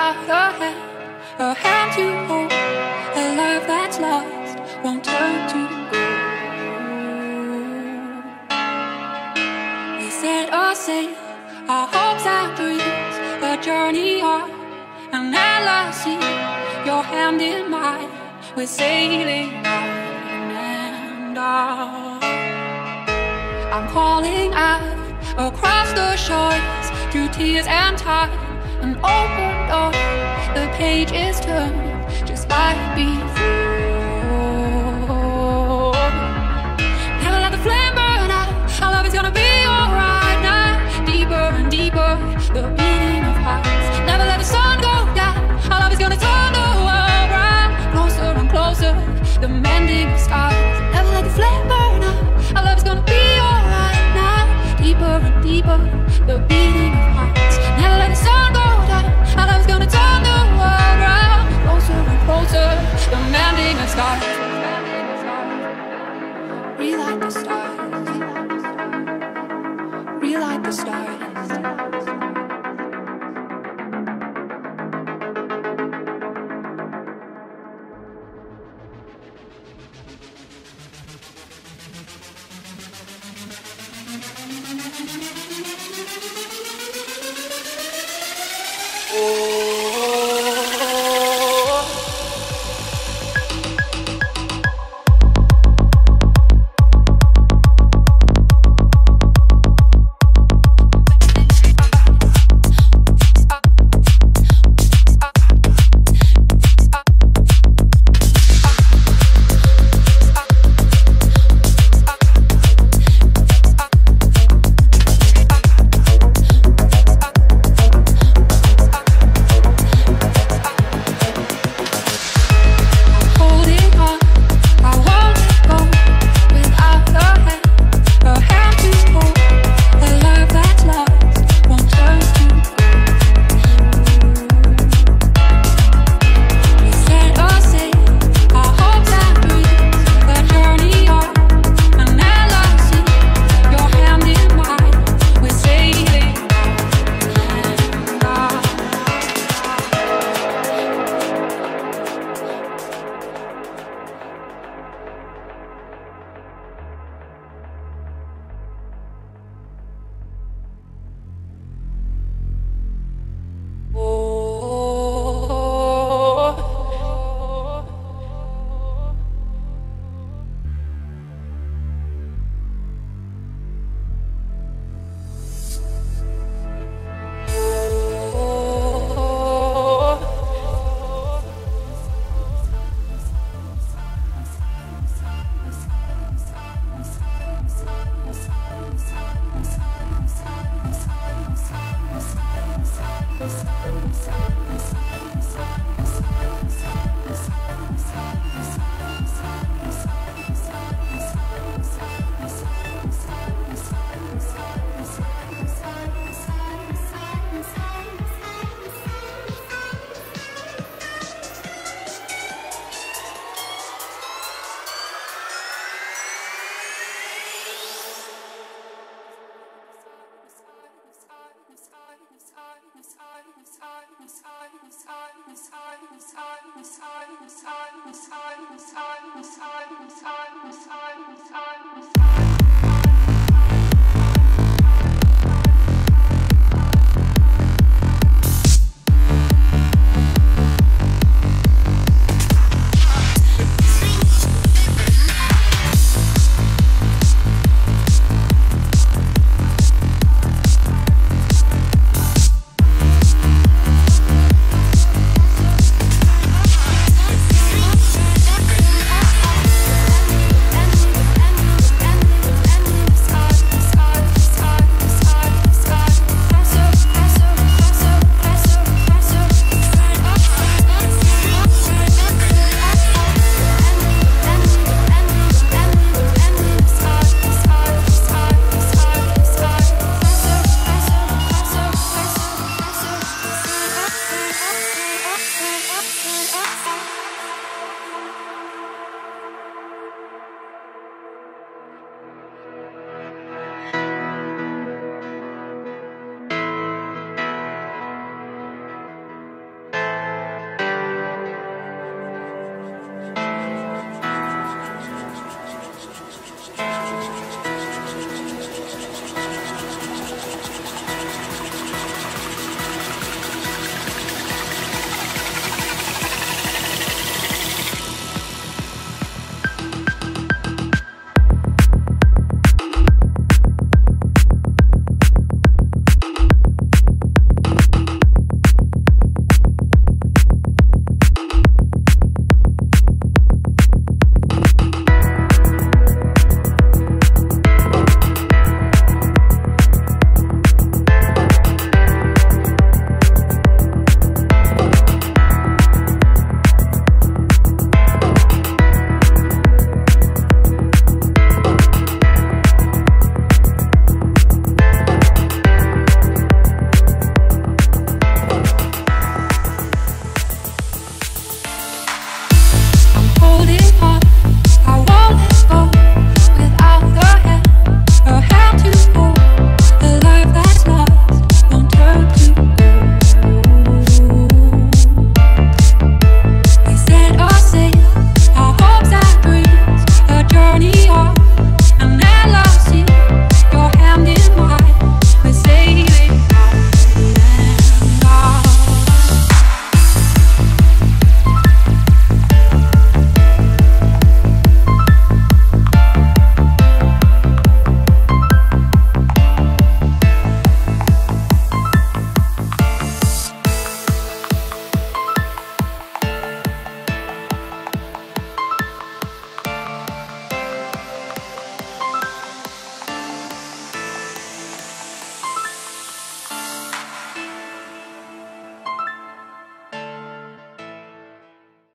without a hand to hold. A love that's lost won't turn to gold. We set or sail our hopes and dreams, a journey on an endless sea. Your hand in mine, we're sailing on and on. I'm calling out across the shores, through tears and time, an open door. The page is turned just like before. Never let the flame burn out. Our love is gonna be alright now. Deeper and deeper, the beating of hearts. Never let the sun go down. Our love is gonna turn the world round. Closer and closer, the mending of scars. Never let the flame burn out. Our love is gonna be alright now. Deeper and deeper, the beating of hearts. Never let the sun go down. Our love is gonna turn the world round. Closer and closer, the mending of scars. Relight the stars. Relight the stars. Inside.